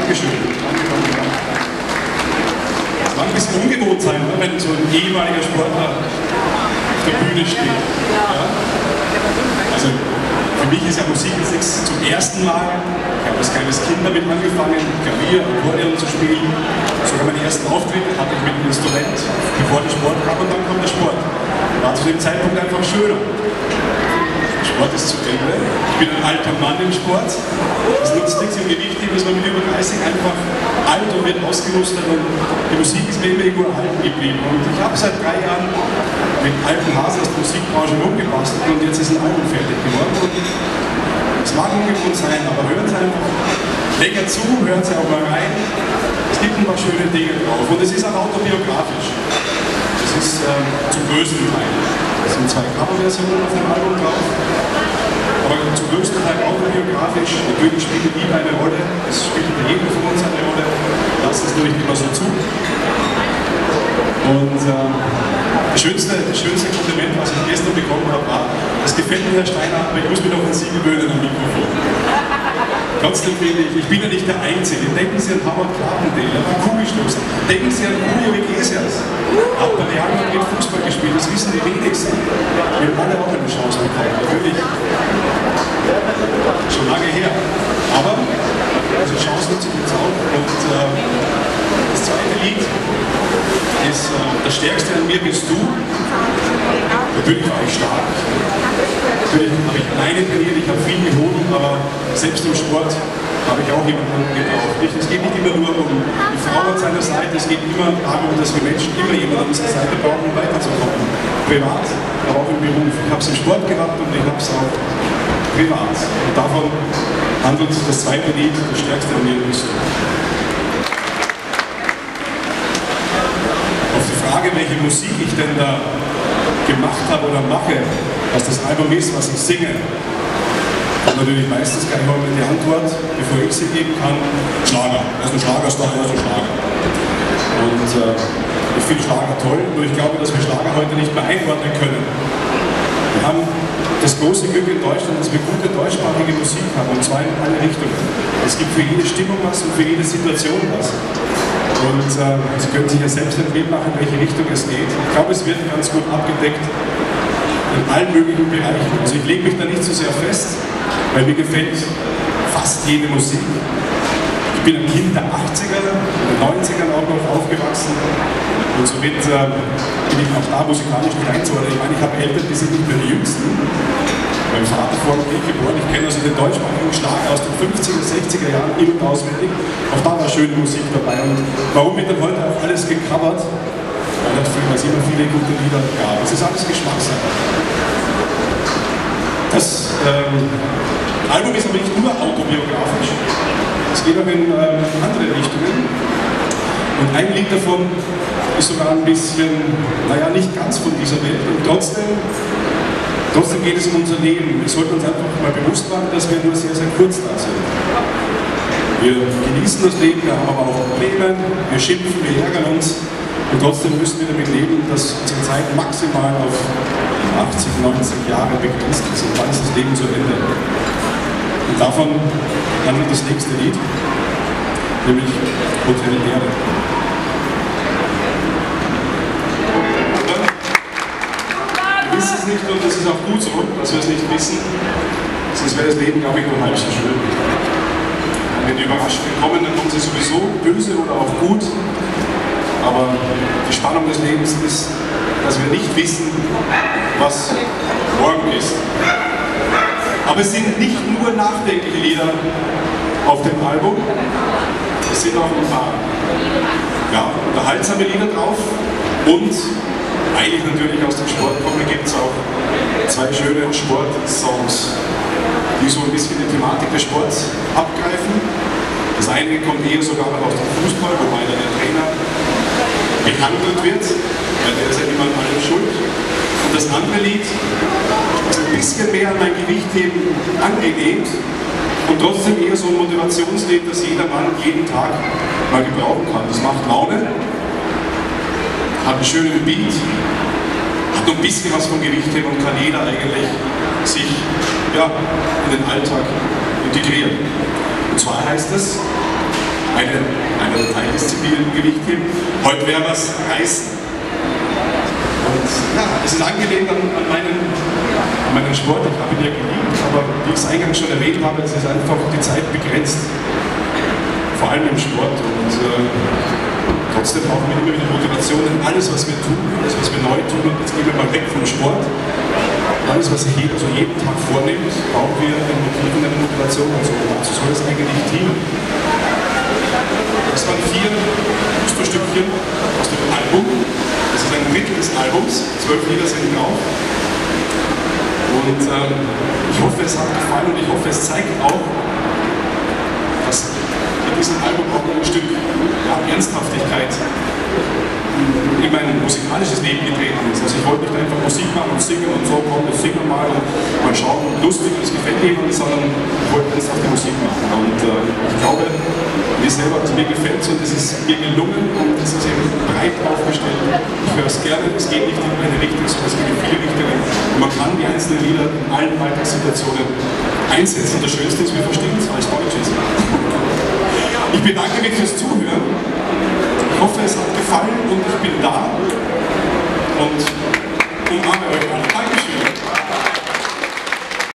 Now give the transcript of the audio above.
Dankeschön. Danke. Es mag ein bisschen ungewohnt sein, ne, wenn so ein ehemaliger Sportler auf der Bühne steht. Ja? Also für mich ist ja Musik jetzt nichts zum ersten Mal. Ich habe als kleines Kind damit angefangen, Klavier, Akkordeon zu spielen. Sogar meinen ersten Auftritt hatte ich mit einem Instrument, bevor der Sport kam, und dann kam der Sport. War zu dem Zeitpunkt einfach schöner. Sport ist zu Ende. Ich bin ein alter Mann im Sport. Es nutzt nichts im Gewichtheben, dass man mit über 30 einfach alt und wird ausgemustert, und die Musik ist mir immer irgendwo erhalten geblieben. Und ich habe seit 3 Jahren mit alten Hasen aus der Musikbranche rumgebastelt, und jetzt ist ein Album fertig geworden. Und es mag ungewohnt sein, aber hören Sie einfach länger zu, hören Sie auch mal rein. Es gibt ein paar schöne Dinge drauf, und es ist auch autobiografisch. Es ist zum größten Teil. Es sind 2 Coverversionen auf dem Album drauf, aber zum größten Teil autobiografisch. Natürlich spielt die Liebe eine Rolle, es spielt bei jedem von uns eine Rolle, das ist nur nicht immer so zu. Und das schönste Kompliment, was ich gestern bekommen habe, war: Das gefällt mir, Herr Steiner, aber ich muss mich noch an Sie gewöhnen am Mikrofon. Trotzdem finde ich bin ja nicht der Einzige. Denken Sie an Howard Carpendale, er war Kugelstoßer. Denken Sie an Julio Iglesias. Hat bei Real Madrid Fußball gespielt, das wissen die wenigsten. Wir haben alle auch eine Chance bekommen, natürlich. Schon lange her. Aber diese Chance nutze ich jetzt auch. Und das zweite Lied ist Das Stärkste an mir bist du. Natürlich war ich stark. Natürlich habe ich alleine trainiert, ich habe viel gehoben, aber selbst im Sport habe ich auch jemanden gebraucht. Es geht nicht immer nur um die Frau an seiner Seite, es geht immer darum, dass wir Menschen immer jemanden an unserer Seite brauchen, um weiterzukommen. Privat, aber auch im Beruf. Ich habe es im Sport gehabt und ich habe es auch privat. Und davon handelt das zweite Lied, Das Stärkste an mir bist du. Auf die Frage, welche Musik ich denn da gemacht habe oder mache, was das Album ist, was ich singe, und natürlich meistens kann ich auch mit die Antwort, bevor ich sie geben kann: Schlager. Er ist ein Schlagerstar, er ist ein Schlager. Und ich finde Schlager toll, nur ich glaube, dass wir Schlager heute nicht mehr einordnen können. Wir haben das große Glück in Deutschland, dass wir gute deutschsprachige Musik haben, und zwar in alle Richtungen. Es gibt für jede Stimmung was und für jede Situation was. Und Sie können sich ja selbst ein Bild machen, in welche Richtung es geht. Ich glaube, es wird ganz gut abgedeckt in allen möglichen Bereichen. Also ich lege mich da nicht so sehr fest, weil mir gefällt fast jede Musik. Ich bin ein Kind der 80er, in den 90ern auch noch aufgewachsen, und somit bin ich auch da musikalisch nicht einzuordnen. Ich meine, ich habe Eltern, die sind nicht mehr die Jüngsten. Mein Vater vor dem Krieg geboren, ich kenne also den deutschsprachigen Schlager aus den 50er, 60er Jahren in- und auswendig. Auch da war schöne Musik dabei. Und warum wird dann heute auch alles gecovert? Weil es immer viele gute Lieder gab. Es ist alles Geschmackssache. Das Album ist aber nicht nur autobiografisch. Es geht auch in andere Richtungen. Und ein Lied davon ist sogar ein bisschen, naja, nicht ganz von dieser Welt. Und trotzdem geht es um unser Leben. Wir sollten uns einfach mal bewusst machen, dass wir nur sehr, sehr kurz da sind. Wir genießen das Leben, wir haben aber auch Probleme, wir schimpfen, wir ärgern uns, und trotzdem müssen wir damit leben, dass unsere Zeit maximal auf 80, 90 Jahre begrenzt ist, und dann ist das Leben zu Ende. Und davon handelt das nächste Lied, nämlich Hotel Erde. Wir wissen es nicht, und das ist auch gut so, dass wir es nicht wissen, sonst wäre das Leben, glaube ich, nur halb so schön. Und wenn die Überraschungen kommen, dann kommen sie sowieso böse oder auch gut. Aber die Spannung des Lebens ist, dass wir nicht wissen, was morgen ist. Aber es sind nicht nur nachdenkliche Lieder auf dem Album, es sind auch ein paar unterhaltsame Lieder drauf, und eigentlich natürlich aus dem Sport kommen, gibt es auch 2 schöne Sportsongs, die so ein bisschen die Thematik des Sports abgreifen. Das eine kommt eher sogar noch aus dem Fußball, wobei der Trainer behandelt wird, weil der ist ja immer an allem schuld. Und das andere Lied ist ein bisschen mehr an mein Gewichtheben angelehnt und trotzdem eher so ein Motivationslied, das jeder Mann jeden Tag mal gebrauchen kann. Das macht Laune, hat einen schönen Beat, hat noch ein bisschen was von Gewichtheben und kann jeder eigentlich sich in den Alltag integrieren. Und zwar heißt es: eine Teildisziplin im Gewichtheben. Heute werden wir es reißen. Und ja, es ist angelehnt an meinen Sport. Ich habe ihn ja geliebt, aber wie ich es eingangs schon erwähnt habe, es ist einfach die Zeit begrenzt. Vor allem im Sport. Und trotzdem brauchen wir immer wieder Motivation in alles, was wir tun, alles, was wir neu tun. Und jetzt gehen wir mal weg vom Sport. Alles, was sich jeden Tag vornimmt, brauchen wir ein Motiv und eine Motivation. Also dazu soll es eigentlich dienen. Das waren 4 Fußballstückchen aus dem Album. Das ist ein Drittel des Albums. 12 Lieder sind drauf. Und ich hoffe, es hat gefallen und ich hoffe, es zeigt auch, dass in diesem Album auch ein Stück Ernsthaftigkeit in mein musikalisches Leben getreten ist. Also ich wollte nicht einfach Musik machen und singen und so, komm, jetzt singen wir mal und mal schauen, lustig, das gefällt jemandem, sondern ich wollte ernsthafte Musik machen. Und ich glaube, mir gefällt es und es ist mir gelungen und es ist eben breit aufgestellt. Ich höre es gerne, es geht nicht in eine Richtung, sondern es geht in viele Richtungen. Und man kann die einzelnen Lieder in allen Alltagssituationen einsetzen. Und das Schönste ist, wir verstehen es, weil es Deutsch ist. Ich bedanke mich fürs Zuhören. Ich hoffe, es hat gefallen und ich bin da und umarme euch alle.